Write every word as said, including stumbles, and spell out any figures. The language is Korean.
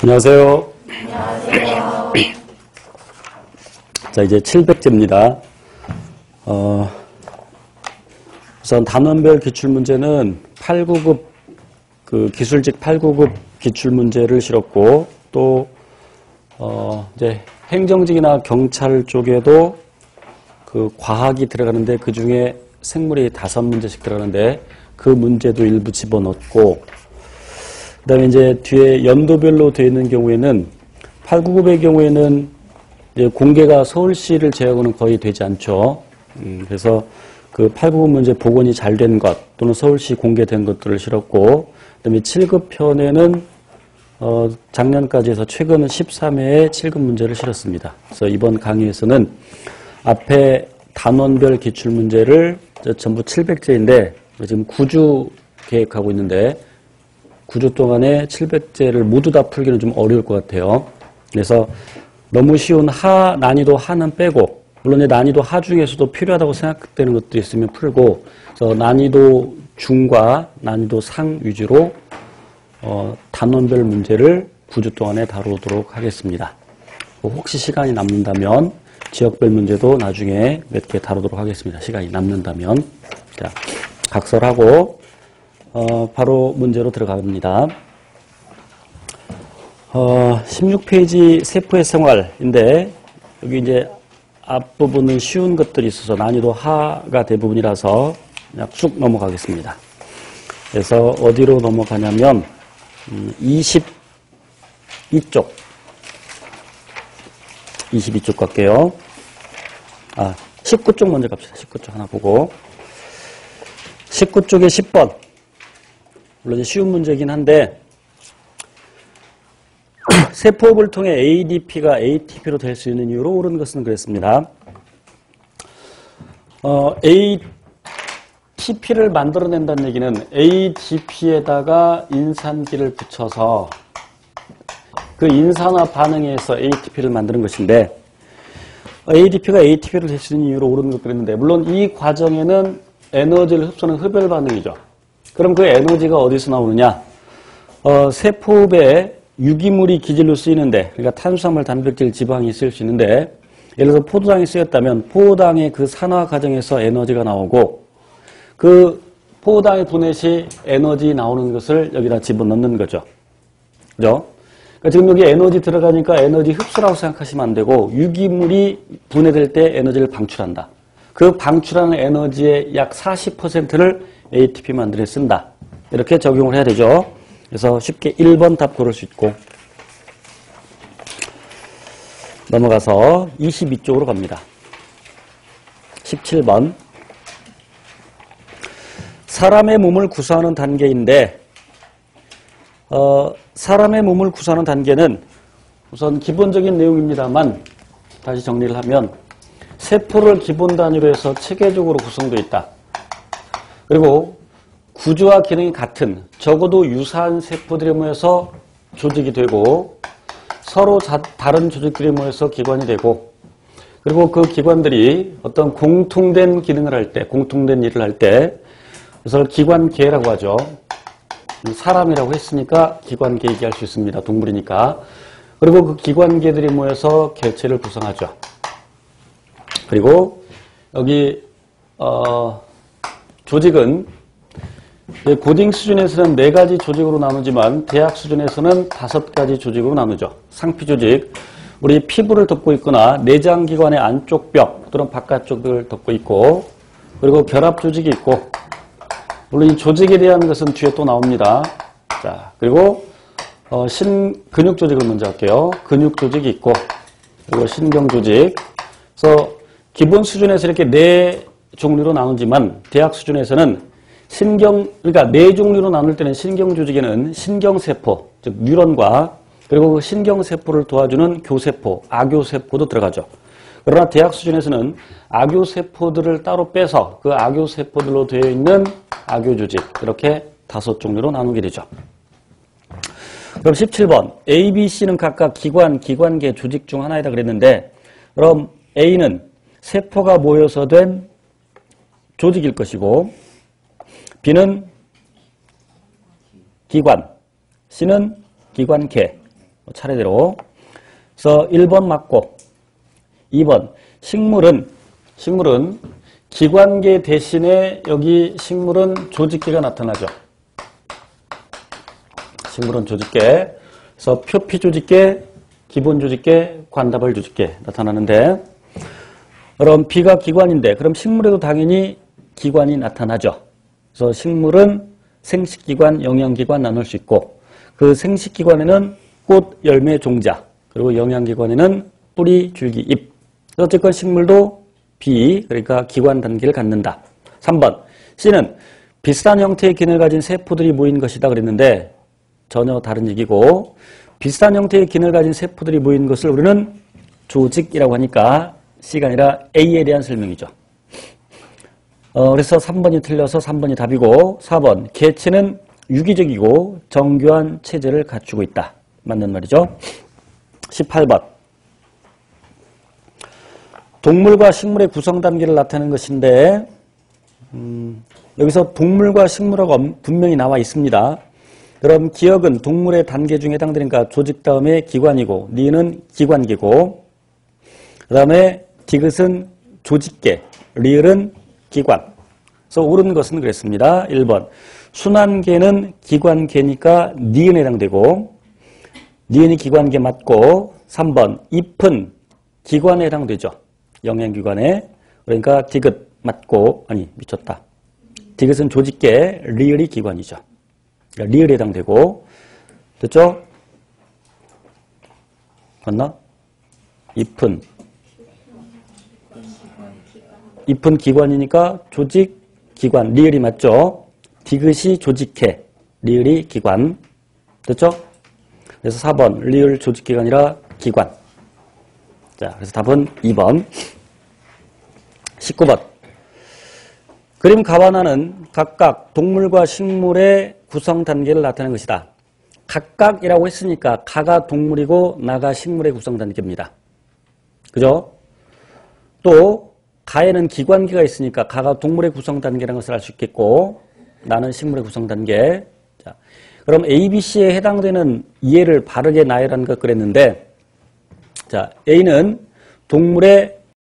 안녕하세요. 안녕하세요. 자, 이제 칠백 제입니다. 어, 우선 단원별 기출문제는 팔, 구 급, 그 기술직 팔, 구 급 기출문제를 실었고, 또, 어, 이제 행정직이나 경찰 쪽에도 그 과학이 들어가는데 그 중에 생물이 다섯 문제씩 들어가는데 그 문제도 일부 집어넣었고, 그 다음에 이제 뒤에 연도별로 되어 있는 경우에는 팔, 구 급의 경우에는 이제 공개가 서울시를 제외하고는 거의 되지 않죠. 음, 그래서 그 팔, 구 급 문제 복원이 잘 된 것 또는 서울시 공개된 것들을 실었고, 그 다음에 칠 급 편에는 어, 작년까지 해서 최근 십삼 회의 칠 급 문제를 실었습니다. 그래서 이번 강의에서는 앞에 단원별 기출문제를 전부 칠백 제인데 지금 구 주 계획하고 있는데 구 주 동안에 칠백 제를 모두 다 풀기는 좀 어려울 것 같아요. 그래서 너무 쉬운 하, 난이도 하는 빼고, 물론 이제 난이도 하 중에서도 필요하다고 생각되는 것도 있으면 풀고, 그래서 난이도 중과 난이도 상 위주로 어, 단원별 문제를 구 주 동안에 다루도록 하겠습니다. 혹시 시간이 남는다면 지역별 문제도 나중에 몇 개 다루도록 하겠습니다. 시간이 남는다면. 자, 각설하고 어, 바로 문제로 들어갑니다. 어, 십육 페이지 세포의 생활인데 여기 이제 앞부분은 쉬운 것들이 있어서 난이도 하가 대부분이라서 그냥 쑥 넘어가겠습니다. 그래서 어디로 넘어가냐면 음, 이십이 쪽 이십이 쪽 갈게요. 아, 십구 쪽 먼저 갑시다. 십구 쪽 하나 보고 십구 쪽에 십 번 물론 쉬운 문제이긴 한데 세포흡을 통해 에이디피가 에이티피로 될 수 있는 이유로 옳은 것은 그랬습니다. 어, 에이티피를 만들어낸다는 얘기는 에이디피에다가 인산기를 붙여서 그 인산화 반응에 의해서 에이티피를 만드는 것인데 에이디피가 에이티피로 될 수 있는 이유로 옳은 것 그랬는데 물론 이 과정에는 에너지를 흡수하는 흡열 반응이죠. 그럼 그 에너지가 어디서 나오느냐? 어, 세포흡에 유기물이 기질로 쓰이는데, 그러니까 탄수화물, 단백질, 지방이 쓰일 수 있는데, 예를 들어서 포도당이 쓰였다면 포도당의 그 산화 과정에서 에너지가 나오고, 그 포도당의 분해시 에너지 나오는 것을 여기다 집어넣는 거죠. 그죠? 그러니까 지금 여기 에너지 들어가니까 에너지 흡수라고 생각하시면 안 되고, 유기물이 분해될 때 에너지를 방출한다. 그 방출하는 에너지의 약 사십 퍼센트를 에이티피 만들어 쓴다. 이렇게 적용을 해야 되죠. 그래서 쉽게 일 번 답 고를 수 있고 넘어가서 이십이 쪽으로 갑니다. 십칠 번 사람의 몸을 구성하는 단계인데 어, 사람의 몸을 구성하는 단계는 우선 기본적인 내용입니다만 다시 정리를 하면 세포를 기본 단위로 해서 체계적으로 구성되어 있다. 그리고 구조와 기능이 같은 적어도 유사한 세포들이 모여서 조직이 되고 서로 자, 다른 조직들이 모여서 기관이 되고 그리고 그 기관들이 어떤 공통된 기능을 할 때 공통된 일을 할 때 그래서 기관계라고 하죠. 사람이라고 했으니까 기관계 얘기할 수 있습니다. 동물이니까. 그리고 그 기관계들이 모여서 개체를 구성하죠. 그리고 여기 어, 조직은 고딩 수준에서는 네 가지 조직으로 나누지만 대학 수준에서는 다섯 가지 조직으로 나누죠. 상피 조직, 우리 피부를 덮고 있거나 내장기관의 안쪽 벽 또는 바깥쪽을 덮고 있고 그리고 결합 조직이 있고 물론 이 조직에 대한 것은 뒤에 또 나옵니다. 자, 그리고 어, 신 근육 조직을 먼저 할게요. 근육 조직이 있고 그리고 신경 조직. 그래서 기본 수준에서 이렇게 네 종류로 나누지만 대학 수준에서는 신경, 그러니까 네 종류로 나눌 때는 신경 조직에는 신경세포, 즉 뉴런과 그리고 그 신경세포를 도와주는 교세포, 아교세포도 들어가죠. 그러나 대학 수준에서는 아교세포들을 따로 빼서 그 아교세포들로 되어 있는 아교조직, 이렇게 다섯 종류로 나누게 되죠. 그럼 십칠 번, A, B, C는 각각 기관, 기관계, 조직 중 하나이다 그랬는데 그럼 A는 세포가 모여서 된 조직일 것이고 B는 기관, C는 기관계, 차례대로. 그래서 일 번 맞고, 이 번 식물은 식물은 기관계 대신에 여기 식물은 조직계가 나타나죠. 식물은 조직계. 그래서 표피 조직계, 기본 조직계, 관다발 조직계 나타나는데, 그럼 B가 기관인데 그럼 식물에도 당연히 기관이 나타나죠. 그래서 식물은 생식기관, 영양기관 나눌 수 있고, 그 생식기관에는 꽃, 열매, 종자, 그리고 영양기관에는 뿌리, 줄기, 잎. 어쨌건 식물도 B, 그러니까 기관 단계를 갖는다. 삼 번 C는 비슷한 형태의 기능을 가진 세포들이 모인 것이다 그랬는데 전혀 다른 얘기고, 비슷한 형태의 기능을 가진 세포들이 모인 것을 우리는 조직이라고 하니까 C가 아니라 A에 대한 설명이죠. 어, 그래서 삼 번이 틀려서 삼 번이 답이고, 사 번 개체는 유기적이고 정교한 체제를 갖추고 있다. 맞는 말이죠. 십팔 번 동물과 식물의 구성 단계를 나타내는 것인데, 음, 여기서 동물과 식물하고 분명히 나와 있습니다. 그럼 기억은 동물의 단계 중에 해당되니까 조직 다음에 기관이고, 니은 기관계고, 그 다음에 디귿은 조직계, 리을은 기관. 그래서 옳은 것은 그랬습니다. 일 번 순환계는 기관계니까 니은에 해당되고, 니은이 기관계 맞고, 삼 번 잎은 기관에 해당되죠. 영양기관에. 그러니까 디귿 맞고, 아니 미쳤다. 디귿은 조직계, 리을이 기관이죠. 그러니까 리을에 해당되고, 됐죠? 맞나? 잎은 잎은 기관이니까 조직, 기관, 리을이 맞죠? 디귿이 조직계, 리을이 기관. 됐죠? 그래서 사 번 리을 조직계가 아니라 기관. 자, 그래서 답은 이 번. 십구 번 그림 가와나는 각각 동물과 식물의 구성 단계를 나타내는 것이다. 각각이라고 했으니까 가가 동물이고 나가 식물의 구성 단계입니다. 그죠? 또 가에는 기관계가 있으니까 가가 동물의 구성 단계라는 것을 알 수 있겠고, 나는 식물의 구성 단계. 자, 그럼 A, B, C에 해당되는 이해를 바르게 나열한 것 그랬는데, 자, A는 동물의